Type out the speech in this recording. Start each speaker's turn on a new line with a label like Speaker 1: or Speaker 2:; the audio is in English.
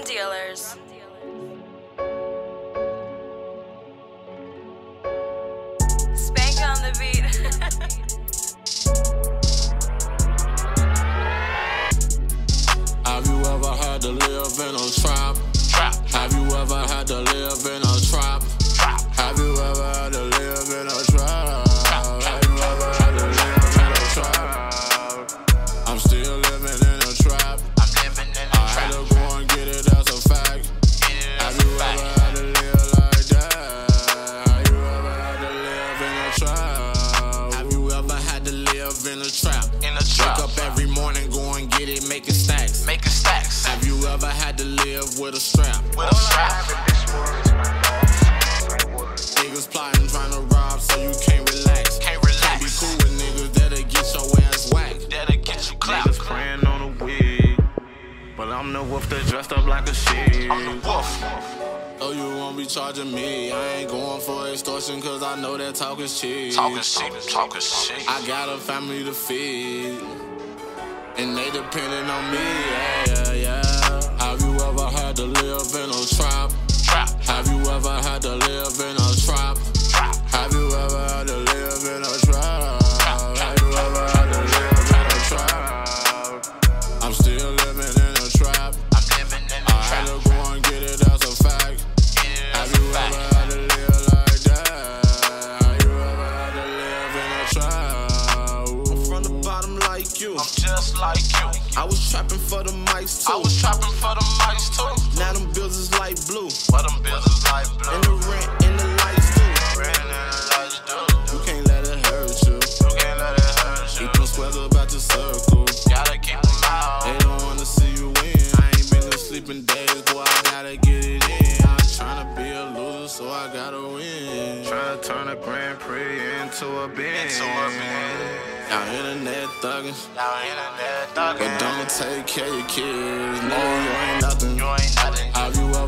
Speaker 1: Drum Dealers. Spank on the beat.
Speaker 2: Have you ever had to live in a trap? Have you ever had to live in a trap? Have you ever had to live in a trap? Have you ever had to live in a trap? I'm still living in a trap. I had to go and get it, that's a fact. Have you ever had to live like that? Have you ever had to live in a trap? Have you ever had to live in a trap? Wake up every morning, go and get it, making stacks. Have you ever had to live with a strap? Niggas plotting, trying to rob, so you can't relax. Can't be cool with niggas that'll get your ass whacked.
Speaker 3: Niggas praying on a wig, but I'm the wolf that dressed up like a sheep. I'm the wolf.
Speaker 2: Oh, you won't be charging me. I ain't going for extortion, cause I know that talk is cheap.
Speaker 3: Talking shit.
Speaker 2: I got a family to feed, and they depending on me, yeah. Have you ever had to live in a trap? Have you ever had to live in a trap? Have you ever had to live in a trap? Have you ever had to live in a trap? I'm still living in a trap. I had to go and get it, that's a fact. Have you ever had to live like that? Have you ever had to live in a trap?
Speaker 3: I'm from the bottom like you.
Speaker 4: I'm just like you.
Speaker 3: I was trapping for the mics too.
Speaker 4: I was trapping for the mics too.
Speaker 3: Now them bills is light blue.
Speaker 4: But them bills is light blue.
Speaker 3: And the rent and the lights too.
Speaker 4: Rent and the lights do.
Speaker 3: You can't let it hurt you.
Speaker 4: You can't let it hurt you.
Speaker 3: Keep them sweats about your circle.
Speaker 4: Gotta keep them out.
Speaker 3: They don't wanna see you win. I ain't been to sleeping days, boy, I gotta get it in. I'm tryna be a loser, so I gotta win. Tryna turn a Grand Prix into a bin. Y'all internet thuggin', but don't take care of your kids. Nigga, you ain't nothing.
Speaker 4: You ain't nothing.
Speaker 2: Have you